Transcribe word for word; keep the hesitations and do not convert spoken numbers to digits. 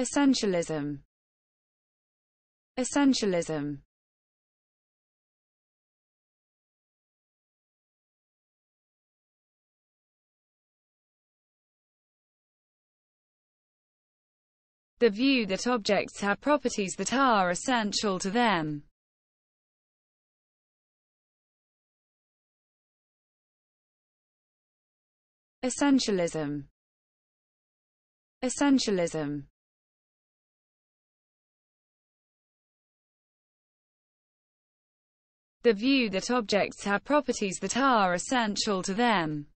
Essentialism. Essentialism. The view that objects have properties that are essential to them. Essentialism. Essentialism. The view that objects have properties that are essential to them.